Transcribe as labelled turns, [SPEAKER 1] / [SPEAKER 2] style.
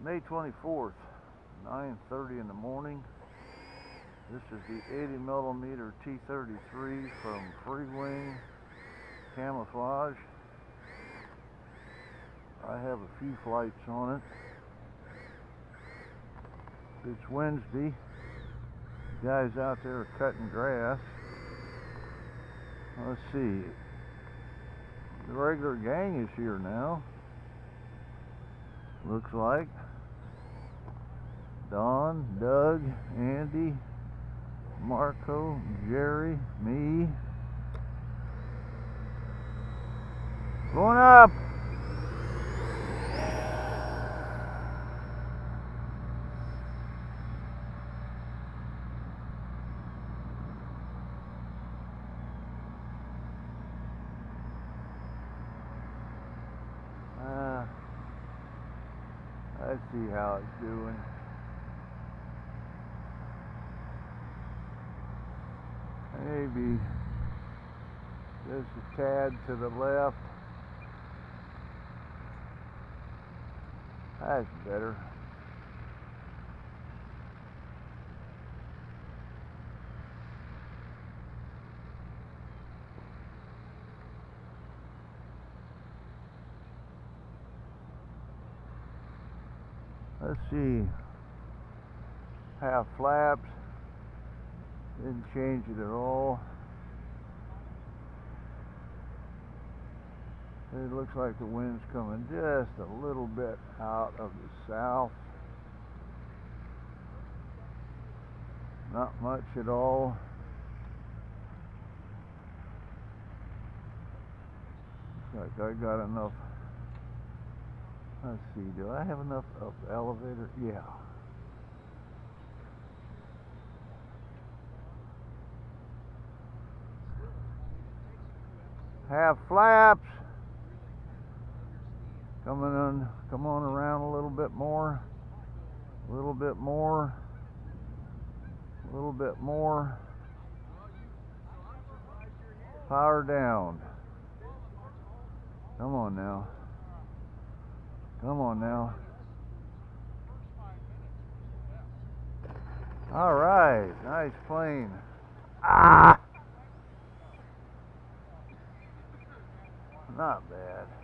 [SPEAKER 1] May 24th, 9:30 in the morning. This is the 80 millimeter T-33 from Freewing Camouflage. I have a few flights on it. It's Wednesday. Guys out there are cutting grass. Let's see. The regular gang is here now. Looks like Don, Doug, Andy, Marco, Jerry, me. Going up! Let's see how it's doing. Maybe just a tad to the left. That's better. Let's see. Half flaps. Didn't change it at all. It looks like the wind's coming just a little bit out of the south. Not much at all. Looks like I got enough. Let's see, do I have enough of the elevator? Yeah. Half flaps. Come on around a little bit more. A little bit more. A little bit more. Power down. Come on now. Come on now. All right, nice plane. Ah! Not bad.